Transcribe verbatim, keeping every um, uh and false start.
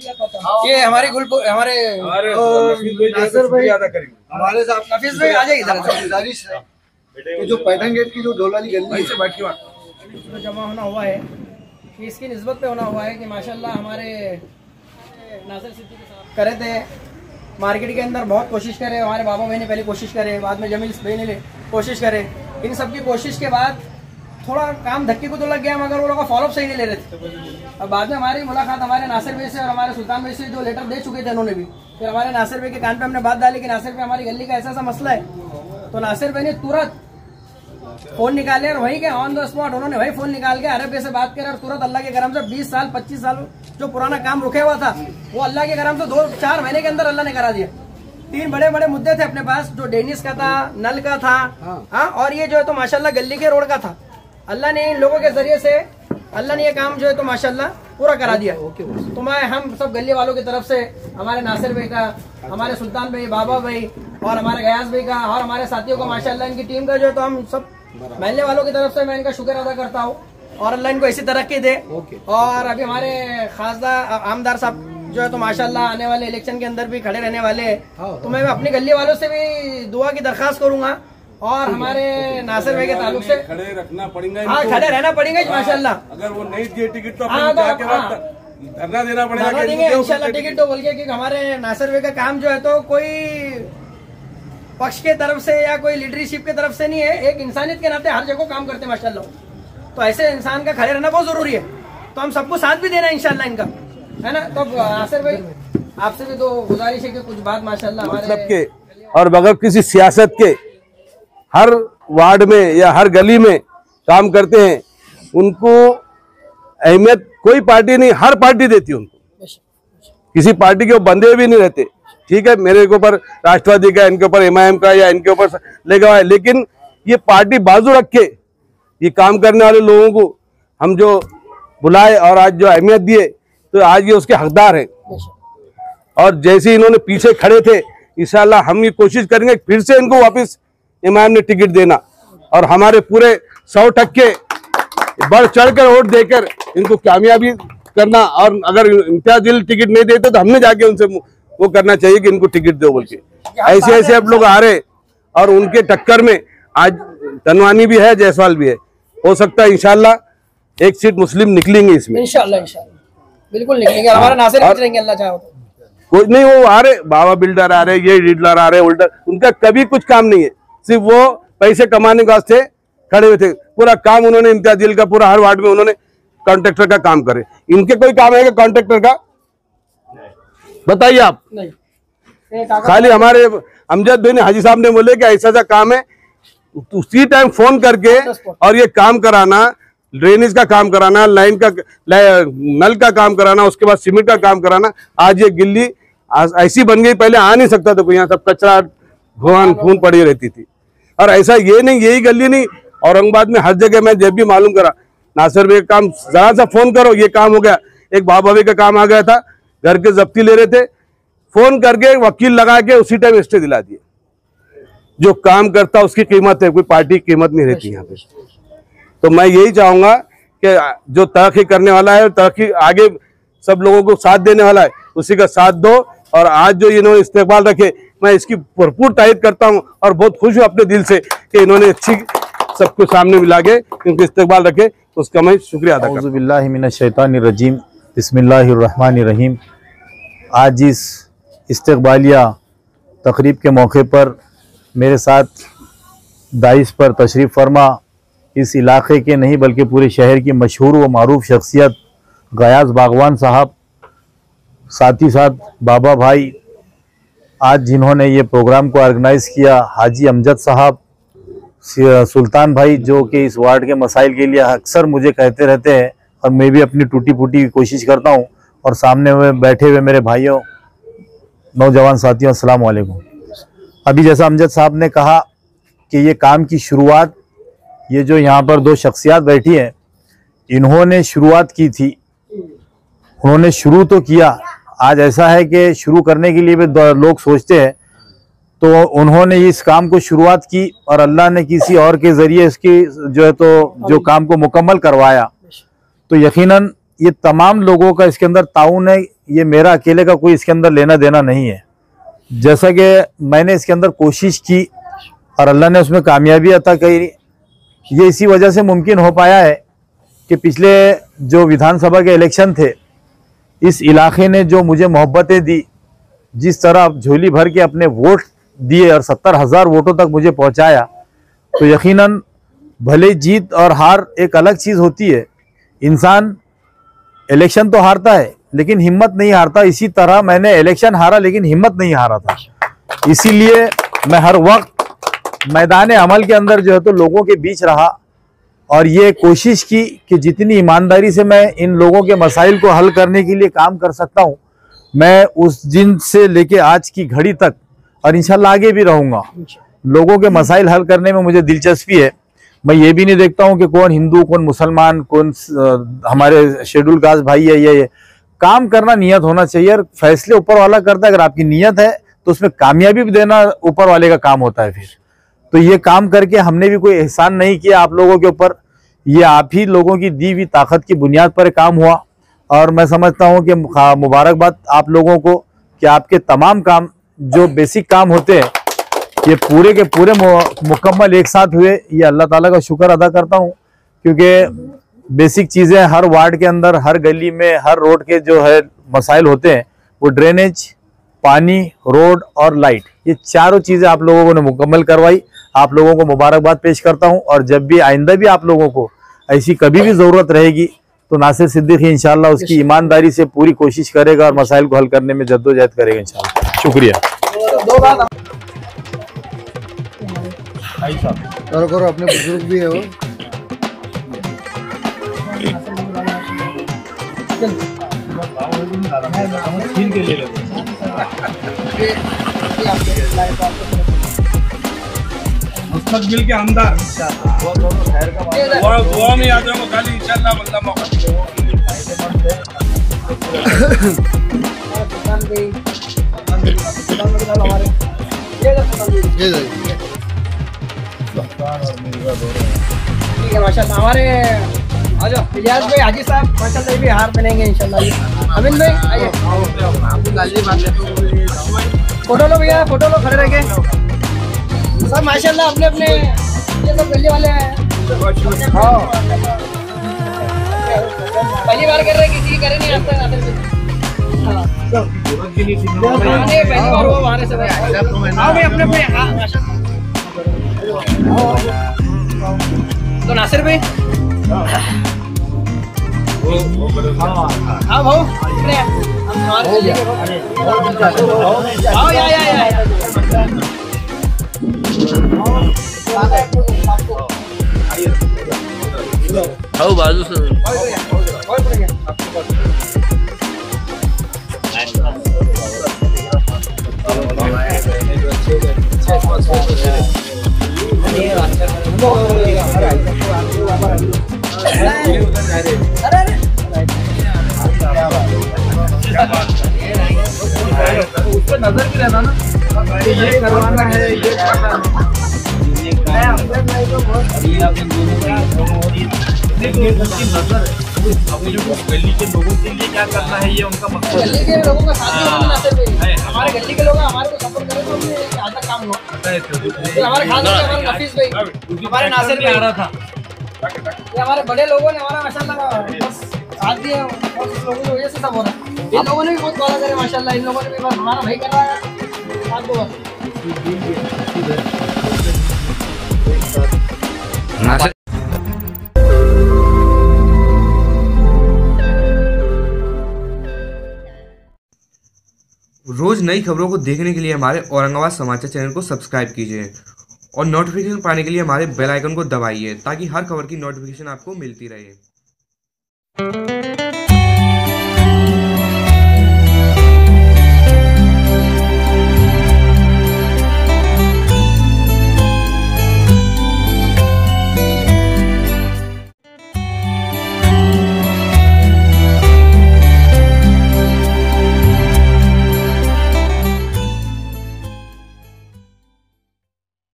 ये हमारी गुल हमारे नासिर भाई हमारे साथ नफीस भाई आ जाइए गुजारिश है कि जो पैठन गेट की जो ढोल वाली गली से बैठ के जमा होना हुआ है कि इसकी निस्बत पे होना हुआ है कि माशाल्लाह हमारे नासिर सिद्दीकी साहब करे थे मार्केट के अंदर बहुत कोशिश करे, हमारे बाबा भाई ने पहले कोशिश करे, बाद में जमील भाई ने कोशिश करे, इन सब की कोशिश के बाद थोड़ा काम धक्के को तो लग गया मगर वो लोग फॉलोअप सही नहीं ले रहे थे। और बाद में हमारी मुलाकात हमारे नासिर भाई से और हमारे सुल्तान भाई से जो लेटर दे चुके थे उन्होंने भी, फिर हमारे नासिर भाई के कान पे हमने बात डाली कि नासिर भाई हमारी गली का ऐसा ऐसा मसला है, तो नासिर भाई ने तुरंत फोन निकाले और वहीं के ऑन द स्पॉट उन्होंने वही फोन निकाल के अरब भाई से बात करे और तुरंत अल्लाह के करम से बीस साल पच्चीस साल जो पुराना काम रुके हुआ था वो अल्लाह के करम से दो चार महीने के अंदर अल्लाह ने करा दिया। तीन बड़े बड़े मुद्दे थे अपने पास, जो डेनिस का था, नल का था, हाँ, और ये जो है तो माशाल्लाह गली के रोड का था। अल्लाह ने इन लोगों के जरिए से अल्लाह ने ये काम जो है तो माशाल्लाह पूरा करा दिया। तो मैं हम सब गली वालों की तरफ से हमारे नासिर भाई का, हमारे सुल्तान भाई, बाबा भाई और हमारे गयास भाई का और हमारे साथियों का माशाल्लाह इनकी टीम का जो है तो हम सब महल्ले वालों की तरफ से मैं इनका शुक्र अदा करता हूँ और अल्लाह इनको ऐसी तरक्की दे। और अभी हमारे खासदार आमदार साहब जो है तो माशाल्लाह आने वाले इलेक्शन के अंदर भी खड़े रहने वाले हैं, तो मैं अपनी गली वालों से भी दुआ की दरखास्त करूंगा और हमारे नासिर भाई के ताल्लुक से खड़े रखना पड़ेगा। हाँ, खड़े रहना पड़ेगा माशाल्लाह। अगर वो नहीं दिए टिकट तो हाँ, तो धरना देना पड़ेगा इंशाल्लाह टिकट तो बोल के, क्योंकि हमारे नासिर भाई का काम जो है तो कोई पक्ष के तरफ से या कोई लीडरशिप के तरफ से नहीं है, एक इंसानियत के नाते हर जगह काम करते हैं माशाल्लाह। तो ऐसे इंसान का खड़े रहना बहुत जरूरी है, तो हम सबको साथ भी देना है इंशाल्लाह इनका, है ना। तो नासिर भाई आपसे भी तो गुजारिश है कि कुछ बात माशाल्लाह मतलब के और बगैर किसी सियासत के हर वार्ड में या हर गली में काम करते हैं, उनको अहमियत कोई पार्टी नहीं, हर पार्टी देती है उनको, किसी पार्टी के वो बंदे भी नहीं रहते। ठीक है, मेरे के ऊपर राष्ट्रवादी का, इनके ऊपर एम आई एम का या इनके ऊपर लगा हुआ है, लेकिन ये पार्टी बाजू रख के ये काम करने वाले लोगों को हम जो बुलाए और आज जो अहमियत दिए, तो आज ये उसके हकदार हैं। और जैसे इन्होंने पीछे खड़े थे, इंशाल्लाह हम ये कोशिश करेंगे फिर से इनको वापस इमाम ने टिकट देना और हमारे पूरे सौ टक्के बढ़ चढ़कर वोट देकर इनको कामयाबी करना। और अगर इम्तियाज टिकट नहीं देते तो हमने जाके उनसे वो करना चाहिए कि इनको टिकट दो बोल के। ऐसे ऐसे अब लोग आ रहे और उनके टक्कर में आज तनवानी भी है, जायसवाल भी है, हो सकता है इंशाल्लाह एक सीट मुस्लिम निकलेंगे इसमें, इंशाल्लाह इंशाल्लाह बिल्कुल निकलेंगे। हमारा नासिर निकलेंगे अल्लाह चाहे तो। कुछ नहीं, वो आ रहे बाबा बिल्डर आ रहे, ये डीलर आ रहे, होल्डर, उनका कभी कुछ काम नहीं है, सिर्फ वो पैसे कमाने के वास्ते खड़े हुए थे। पूरा काम उन्होंने इम्तियाज का पूरा हर वार्ड में उन्होंने कॉन्ट्रैक्टर का काम करे। इनके कोई काम है कॉन्ट्रैक्टर का? बताइए आप। नहीं, खाली हमारे अमजद भाई ने, हाजी साहब ने बोले कि ऐसा ऐसा काम है, उसी टाइम फोन करके और ये काम कराना, ड्रेनेज का काम कराना, लाइन का नल का काम कराना, उसके बाद सीमेंट का काम कराना। आज ये गिल्ली ऐसी बन गई, पहले आ नहीं सकता था कोई, यहाँ सब कचरा घुन खून पड़ी रहती थी। और ऐसा ये नहीं, यही गली नहीं, औरंगाबाद में हर जगह मैं जब भी मालूम करा, नासिर भाई का काम जरा सा फोन करो ये काम हो गया। एक बाबा भाई का काम आ गया था, घर के जब्ती ले रहे थे, फोन करके वकील लगा के उसी टाइम स्टे दिला दिए। जो काम करता उसकी कीमत है, कोई पार्टी की कीमत नहीं रहती यहाँ पे। तो मैं यही चाहूंगा कि जो तरक्की करने वाला है, तरक्की आगे सब लोगों को साथ देने वाला है, उसी का साथ दो। और आज जो इन्होंने इस्तेकबाल रखे, मैं इसकी भरपूर तारीफ करता हूँ और बहुत खुश हूँ अपने दिल से कि इन्होंने अच्छी सबको सामने मिला के इनके इस्तेकबाल रखे, तो उसका मैं शुक्रिया अदा करता हूँ। औज़ुबिल्लाहि मिनश्शैतानिर्रजीम, बिस्मिल्लाहिर्रहमानिर्रहीम। आज इस इस्तेकबालिया तकरीब के मौके पर मेरे साथ दाइस पर तशरीफ़ फरमा इस इलाके के नहीं बल्कि पूरे शहर की मशहूर व मारूफ शख्सियत गयास बागवान साहब, साथ ही साथ बाबा भाई, आज जिन्होंने ये प्रोग्राम को ऑर्गेनाइज़ किया, हाजी अमजद साहब, सुल्तान भाई, जो कि इस वार्ड के मसाइल के लिए अक्सर मुझे कहते रहते हैं और मैं भी अपनी टूटी फूटी कोशिश करता हूँ, और सामने हुए बैठे हुए मेरे भाइयों, नौजवान साथियों, अस्सलाम वालेकुम। अभी जैसा अमजद साहब ने कहा कि ये काम की शुरुआत, ये जो यहाँ पर दो शख्सियात बैठी हैं, इन्होंने शुरुआत की थी। उन्होंने शुरू तो किया, आज ऐसा है कि शुरू करने के लिए भी लोग सोचते हैं, तो उन्होंने इस काम को शुरुआत की और अल्लाह ने किसी और के ज़रिए इसकी जो है तो जो काम को मुकम्मल करवाया। तो यकीनन ये तमाम लोगों का इसके अंदर ताउन है, ये मेरा अकेले का कोई इसके अंदर लेना देना नहीं है। जैसा कि मैंने इसके अंदर कोशिश की और अल्लाह ने उसमें कामयाबी अता करी, ये इसी वजह से मुमकिन हो पाया है कि पिछले जो विधानसभा के इलेक्शन थे, इस इलाके ने जो मुझे मोहब्बतें दी, जिस तरह झोली भर के अपने वोट दिए और सत्तर हज़ार वोटों तक मुझे पहुंचाया, तो यकीनन भले जीत और हार एक अलग चीज़ होती है। इंसान इलेक्शन तो हारता है लेकिन हिम्मत नहीं हारता। इसी तरह मैंने इलेक्शन हारा लेकिन हिम्मत नहीं हारा था। इसीलिए मैं हर वक्त मैदान अमल के अंदर जो है तो लोगों के बीच रहा और ये कोशिश की कि जितनी ईमानदारी से मैं इन लोगों के मसाइल को हल करने के लिए काम कर सकता हूँ, मैं उस दिन से लेके आज की घड़ी तक और इंशाल्लाह आगे भी रहूँगा। लोगों के मसाइल हल करने में मुझे दिलचस्पी है। मैं ये भी नहीं देखता हूँ कि कौन हिंदू, कौन मुसलमान, कौन आ, हमारे शेड्यूल कास्ट भाई है। ये, ये काम करना नियत होना चाहिए और फैसले ऊपर वाला करता है। अगर आपकी नियत है तो उसमें कामयाबी भी देना ऊपर वाले का काम होता है। फिर तो ये काम करके हमने भी कोई एहसान नहीं किया आप लोगों के ऊपर, ये आप ही लोगों की दी हुई ताकत की बुनियाद पर काम हुआ। और मैं समझता हूँ कि मुबारकबाद आप लोगों को कि आपके तमाम काम जो बेसिक काम होते हैं ये पूरे के पूरे मुकम्मल एक साथ हुए। ये अल्लाह ताला का शुक्र अदा करता हूँ, क्योंकि बेसिक चीज़ें हर वार्ड के अंदर, हर गली में, हर रोड के जो है मसाइल होते हैं, वो ड्रेनेज, पानी, रोड और लाइट, ये चारों चीज़ें आप लोगों ने मुकम्मल करवाई। आप लोगों को मुबारकबाद पेश करता हूं। और जब भी आइंदा भी आप लोगों को ऐसी कभी भी ज़रूरत रहेगी तो नासिर सिद्दीकी इंशाल्लाह उसकी ईमानदारी से पूरी कोशिश करेगा और मसाइल को हल करने में जद्दोजहद करेगा इंशाल्लाह। शुक्रिया। दो बात करो करो, अपने बुजुर्ग भी है वो। मुस्तकबिल के हमदर्द दुआ में आ जाऊंगा कल इंशाल्लाह। बल्ला मौका ठीक है माशाल्लाह। हमारे आ जाओ इलियास भाई, हाजी साहब माशाल्लाह भी हार पहनेंगे इंशाल्लाह। अमीन भाई आइए, फोटो लो भैया, फोटो लो खड़े रह के सब माशाल्लाह। अपने अपने ये सब गली वाले हैं। हाँ पहली बार कर रहे हैं, किसी करे नहीं आज तक। हाँ पहली बार वो हमारे से आओ भाई अपने अपने। हाँ माशाल्लाह। तो नासिर भाई हाँ भाऊ आओ या या या आओ बाजू से उसको नजर भी रहना ना, ये करवाना है, ये करना गली के लोगों के लिए क्या करना है, ये उनका मकसद है। गली के लोगों का साथ हमारे गली के लोग हमारे को सपोर्ट करें तो यहाँ तक काम हुआ। तो हमारे खास हमारे नफीस भाई, हमारे नासिर भी आ रहा था, ये हमारे बड़े लोगों ने हमारा माशाल्लाह बस साथ दिया और उस लोगों की वजह से सब हो रहा है। इन लोगों ने भी बहुत कॉल करे माशाल्लाह, इन लोगों ने भी बस हमारा भाई कर रहा है साथ दो बस। रोज़ नई खबरों को देखने के लिए हमारे औरंगाबाद समाचार चैनल को सब्सक्राइब कीजिए और नोटिफिकेशन पाने के लिए हमारे बेल आइकन को दबाइए ताकि हर खबर की नोटिफिकेशन आपको मिलती रहे।